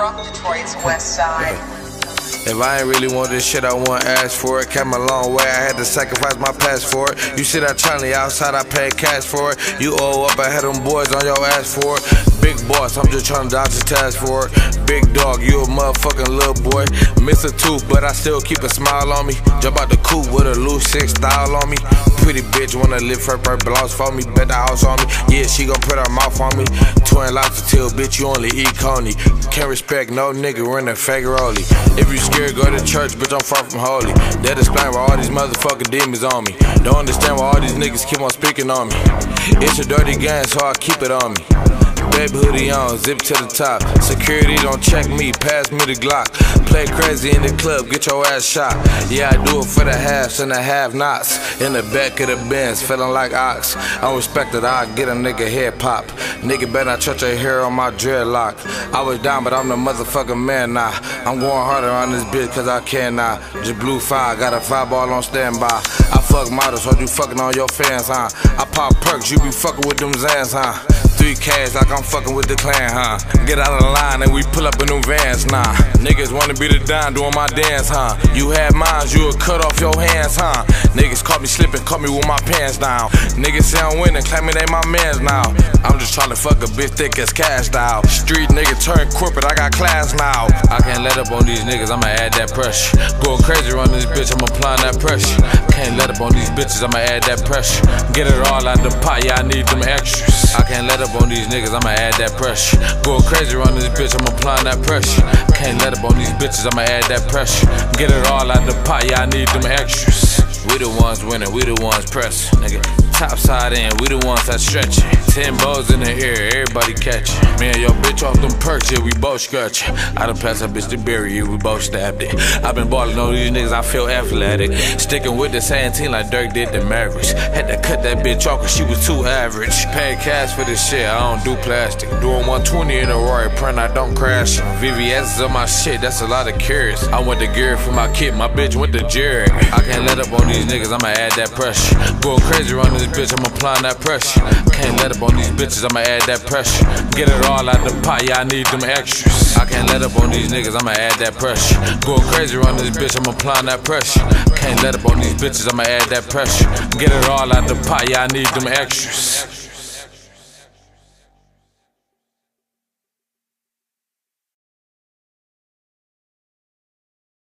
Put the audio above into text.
from Detroit's West Side. If I ain't really want this shit, I won't ask for it. Came a long way, I had to sacrifice my past for it. You see that Charlie outside, I paid cash for it. You owe up, I had them boys on your ass for it. Big boss, I'm just trying to dodge the task for it. Big dog, you a motherfucking little boy. Miss a tooth, but I still keep a smile on me. Jump out the coupe with a loose 6 style on me. Pretty bitch wanna live her blouse for me. Bet the house on me, yeah, she gon' put her mouth on me. Twin lobster tail, bitch, you only eat coney. Can't respect no nigga running fake rollie. If you scared, go to church, bitch, I'm far from holy. That explain why all these motherfucking demons on me. Don't understand why all these niggas keep on speaking on me. It's a dirty game, so I keep it on me. Baby hoodie on, zip to the top. Security don't check me, pass me the Glock. Play crazy in the club, get your ass shot. Yeah, I do it for the halves and the have-nots. In the back of the Benz, feeling like ox. I respect it, I get a nigga head pop. Nigga better not touch a hair on my dreadlock. I was down, but I'm the motherfucking man now. I'm going harder on this bitch cause I can now. Just blew fire, got a 5-ball on standby. I fuck models, so you fucking on your fans, huh? I pop perks, you be fucking with them Zans, huh? 3 cash like I'm fucking with the clan, huh? Get out of the line and we pull up in them vans, nah. Niggas wanna be the dime doing my dance, huh? You had mines, you would cut off your hands, huh? Niggas caught me slipping, caught me with my pants down. Niggas say I'm winning, claiming they my mans now. I'm just trying to fuck a bitch thick as cash style. Street nigga turn corporate, I got class now. I can't let up on these niggas, I'ma add that pressure. Going crazy around this bitch, I'm applying that pressure. Can't let up on these bitches, I'ma add that pressure. Get it all out the pot, yeah, I need them extras. I can't let up on these niggas, I'ma add that pressure. Going crazy around this bitch, I'm applying that pressure. Can't let up on these bitches, I'ma add that pressure. Get it all out the pot, yeah, I need them extras. We the ones winning, we the ones pressing, nigga. Top side in, we the ones that stretch it. 10 bows in the air, everybody catch it. Me and your bitch off them perks, yeah, we both scratch it. I done passed that bitch to bury you, we both stabbed it. I been ballin' on these niggas, I feel athletic. Sticking with the same team like Dirk did the Mavericks. Had to cut that bitch off cause she was too average. Paying cash for this shit, I don't do plastic. Doing 120 in a Rory, print I don't crash. VVS is on my shit, that's a lot of carrots. I went to Gary for my kid, my bitch went to Jared. I can't let up on these niggas, I'ma add that pressure. Going crazy around this bitch, I'm applying that pressure. Can't let up on these bitches, I'ma add that pressure. Get it all out the pot, yeah, I need them extras. I can't let up on these niggas, I'ma add that pressure. Going crazy around this bitch, I'm applying that pressure. Can't let up on these bitches, I'ma add that pressure. Get it all out the pot, yeah, I need them extras.